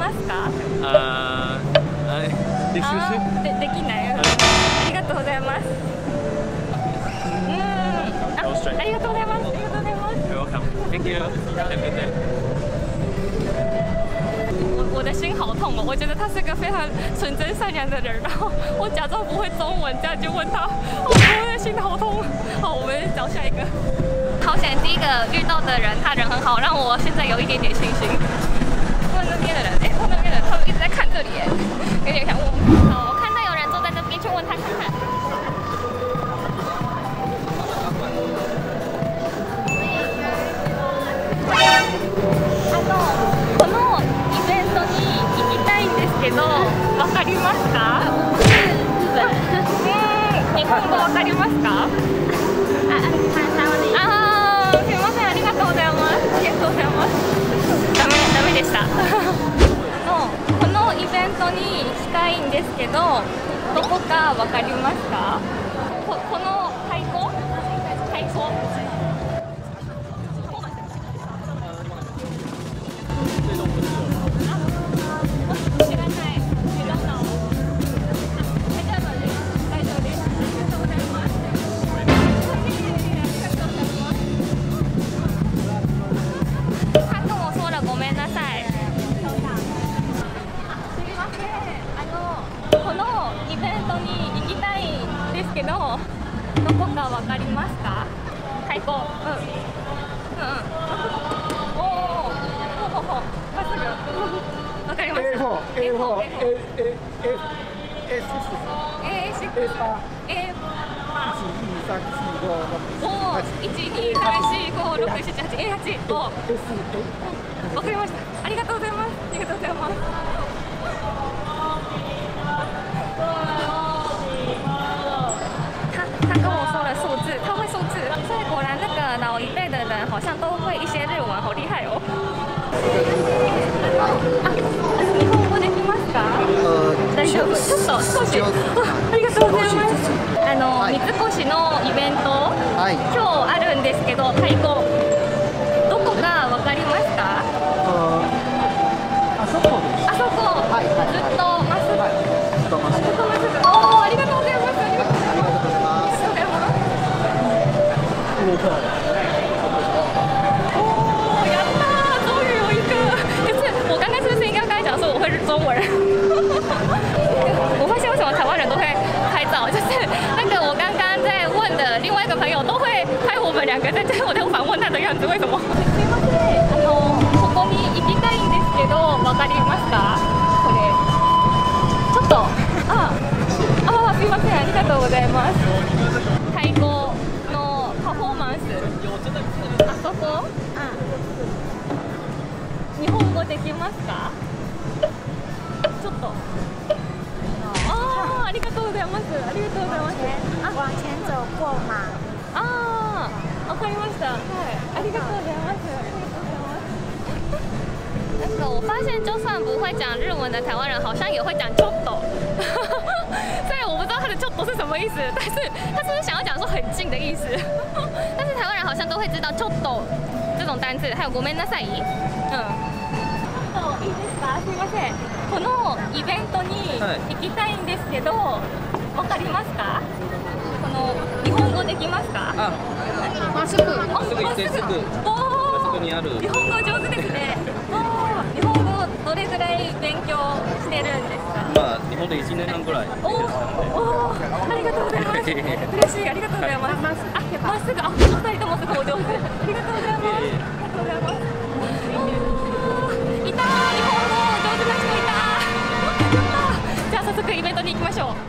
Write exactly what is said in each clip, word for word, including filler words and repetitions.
ますか？ あー、できでできない。ありがとうございます。うん。あ、ありがとうございます。ありがとうございます。 Welcome. Thank you. Have a good day. 我我的心好痛哦！我觉得他是个非常纯真善良的人，然后我假装不会中文，这样就问他，哦，我的心好痛。好，我们找下一个。好险，第一个遇到的人他人很好，让我现在有一点点信心。问那边的人，哎，问那边的人，他们一直在看这里，哎，有点想问。好，我看到有人坐在那边，去问他看看。このイベントに行きたいんですけど、わかりますか？日本語わかりますか？あ、すみません、ありがとうございます。ありがとうございます。ダメ、ダメでした。のこのイベントに行きたいんですけど、どこかわかりますか？ここの太鼓？太鼓？けど、どこかわかりますか？太鼓。うん。うんうん。おお。ほほほ。まっすぐ。わかりました。エーフォー、エーフォー、エー、エー、エー、エーシックス。エーシックス。エーパー。一二三四五六。おお。一二三四五六七八。エー八。お。わかりました。ありがとうございます。ありがとうございます。他跟我说了数字，他会数字，所以果然那个老一辈的人好像都会一些日文，好厉害哦。あ、日本語できますか？大丈夫。ちょっと少し。ありがとうございます。あの三越のイベント、今日あるんですけど、太鼓どこかわかりますか？あそこです。あそこ。ずっとまっすぐ。ずっとまっすぐ。おお、ありがとうございます。ありがとうございます。哦，呀啦，终于有一个！可是我刚刚是不是应该刚才讲说我会中文？我发现为什么台湾人都会拍照，就是那个我刚刚在问的另外一个朋友都会拍我们两个在我在访问他的样子，为什么？すいません、あのここに行きたいんですけど、わかりますか？これちょっとああ、すいません、ありがとうございます。太鼓のパフォーマンス、あそこ、日本語できますか？ちょっと。ああ、ありがとうございます。ありがとうございます。 往前走过吗？ ああ、わかりました。はい、ありがとうございます。ありがとうございます。那个我发现，就算不会讲日文的台湾人，好像也会讲ちょっと。虽然我不知道他的ちょっと是什么意思，但是他是不是想要讲说很近的意思？但是台湾人好像都会知道ちょっと这种单字，还有ごめんなさい。嗯。いいですか？すみません。このイベントに行きたいんですけど、わかりますか？この日本語できますか？ あ、 まっすぐ。 まっすぐ行ってすぐ。 おお。にある。日本語上手ですね。日本語どれぐらい勉強してるんですか？ まあ日本でいちねんはんぐらい。 おお、ありがとうございます。嬉しい、ありがとうございます。あ、まっすぐ、あ、お二人ともすごいお上手。ありがとうございます。ありがとうございます。いたー、日本語上手な人いたー。やったー。じゃあ早速イベントに行きましょう。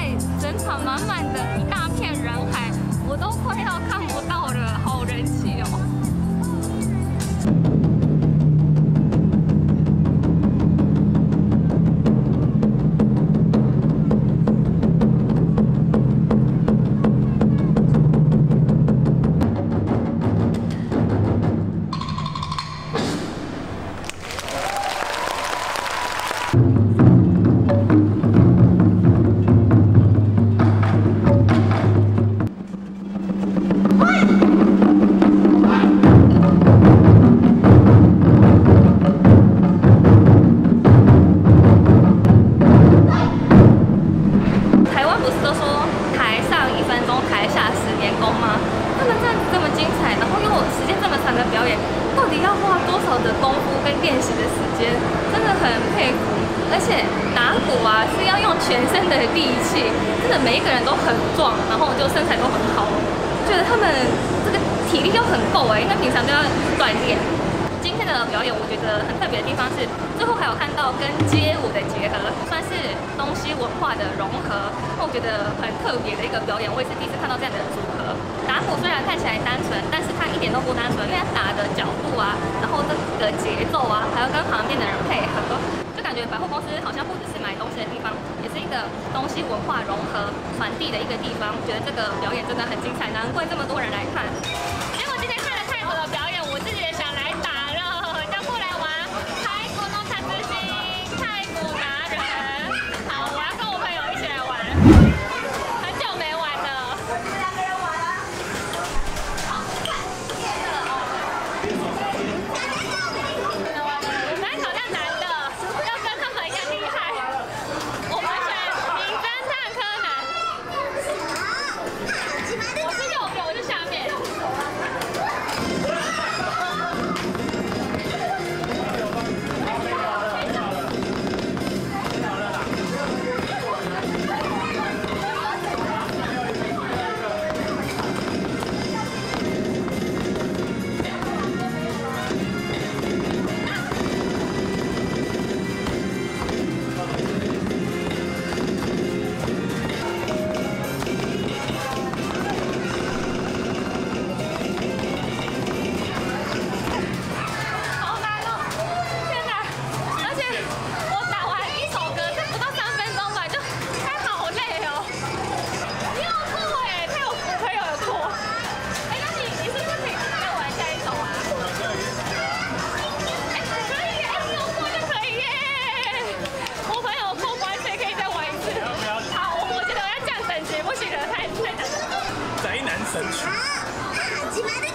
满满的一大片人海，我都快要看不到了，好人气哦！ 的力气，真的每一个人都很壮，然后就身材都很好，觉得他们这个体力又很够哎，因为平常都要锻炼。今天的表演我觉得很特别的地方是，最后还有看到跟街舞的结合，算是东西文化的融合，我觉得很特别的一个表演，我也是第一次看到这样的组合。打鼓虽然看起来单纯，但是它一点都不单纯，因为它打的角度啊，然后这个节奏啊，还有跟旁边的人配合，就感觉百货公司好像不只是买东西的地方，也是一个东西文化融合传递的一个地方。觉得这个表演真的很精彩，难怪这么多人来看。结果今天看了泰国的表演，我自己也想来打了，要过来玩泰国弄塔之星泰国达人。好，我要跟我朋友一起来玩，很久没玩了。两个人玩啊。好，我们来挑战男的，要跟他们一样厉害。我们选名侦探柯南。我是右边，我是下面。 神曲。